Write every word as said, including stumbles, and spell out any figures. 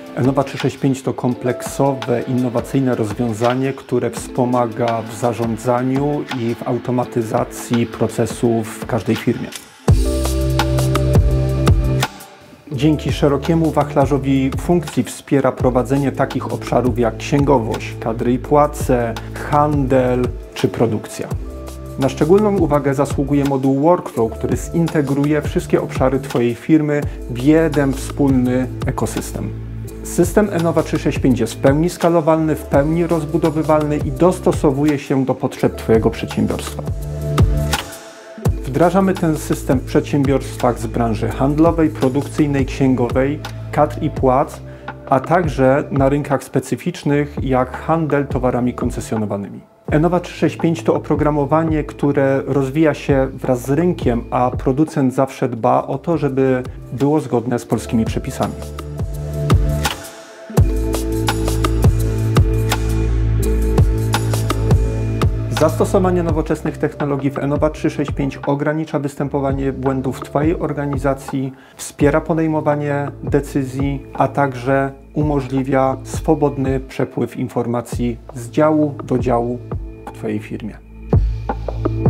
Enova trzysta sześćdziesiąt pięć to kompleksowe, innowacyjne rozwiązanie, które wspomaga w zarządzaniu i w automatyzacji procesów w każdej firmie. Dzięki szerokiemu wachlarzowi funkcji wspiera prowadzenie takich obszarów jak księgowość, kadry i płace, handel czy produkcja. Na szczególną uwagę zasługuje moduł Workflow, który zintegruje wszystkie obszary Twojej firmy w jeden wspólny ekosystem. System Enova trzysta sześćdziesiąt pięć jest w pełni skalowalny, w pełni rozbudowywalny i dostosowuje się do potrzeb Twojego przedsiębiorstwa. Wdrażamy ten system w przedsiębiorstwach z branży handlowej, produkcyjnej, księgowej, kadr i płac, a także na rynkach specyficznych jak handel towarami koncesjonowanymi. Enova trzysta sześćdziesiąt pięć to oprogramowanie, które rozwija się wraz z rynkiem, a producent zawsze dba o to, żeby było zgodne z polskimi przepisami. Zastosowanie nowoczesnych technologii w Enova trzysta sześćdziesiąt pięć ogranicza występowanie błędów w Twojej organizacji, wspiera podejmowanie decyzji, a także umożliwia swobodny przepływ informacji z działu do działu w Twojej firmie.